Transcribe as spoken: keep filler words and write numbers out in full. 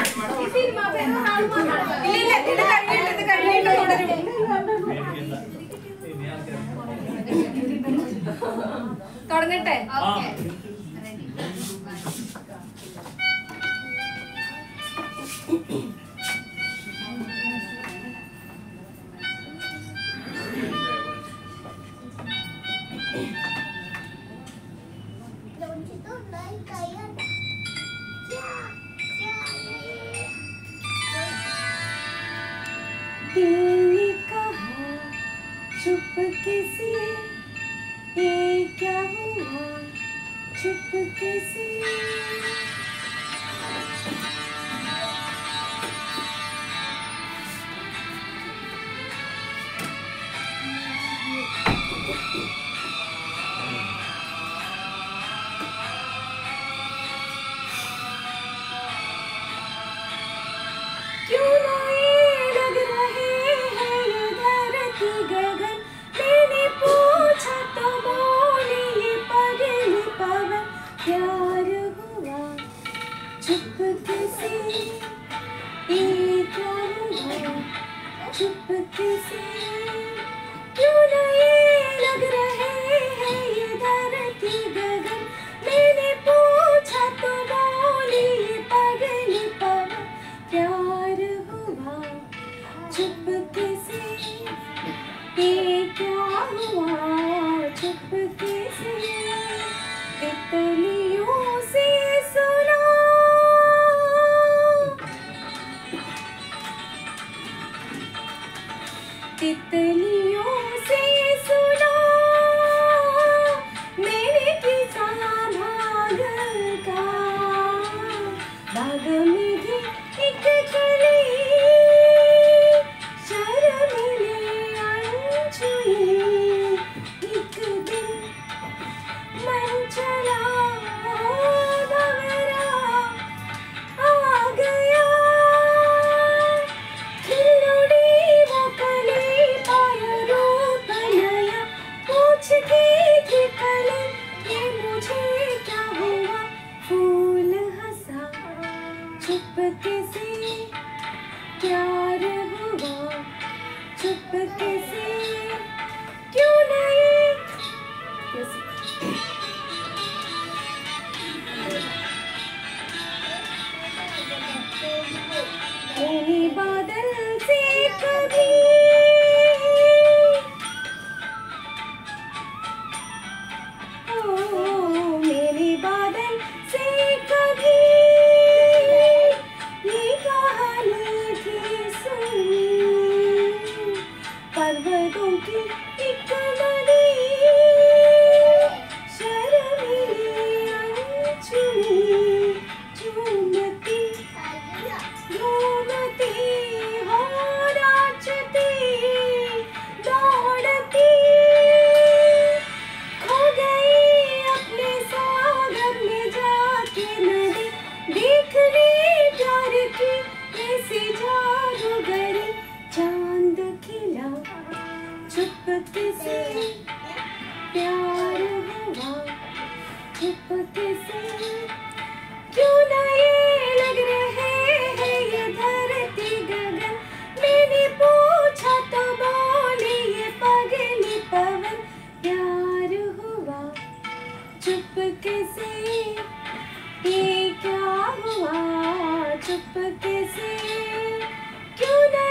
തുടങ്ങട്ടെ. दिल ने कहा चुपके से, ये क्या हुआ चुपके से। क्यों ना ये लग रहे हैं ये धरती गगन, मैंने पूछा तो बोली ये पगली पवन। प्यार हुआ चुपके से, ये क्या हुआ चुपके से। क्यों ना ये लग रहे हैं ये धरती गगन, मैंने पूछा तो बोली ये पगली पवन। प्यार हुआ चुपके से, ये क्या हुआ चुपके से। तितलियों से सुना, तितलियों से सुना, मैंने किसा भाग का। बाग में भी एक कली शर्मीली अनछुई, एक दिन मन चला भंवरा आ गया। खिल उड़ी वो कली पाया रूप नया, पूछती थी कली ये मुझे क्या हुआ। फूल हंसा चुपके से, प्यार हुआ चुपके से। क्यों नहीं मैंने बादल से कभी ओ मेरे बादल से कभी ये कहानी थी सुनी। पर्वतों की एक नदी शर्मीली अनछुई, झूमती घूमती हो नाचती दौड़ती, खो गई अपने सागर में जाके नदी। देखने प्यार की ऐसी जादूगरी, चांद खिला चुपके से। प्यार हुआ चुपके से। क्यों ना ये लग रहे हैं ये धरती गगन, मैंने पूछा तो बोली ये पगली पवन। प्यार हुआ चुपके से, ये क्या हुआ चुपके से। क्यों ना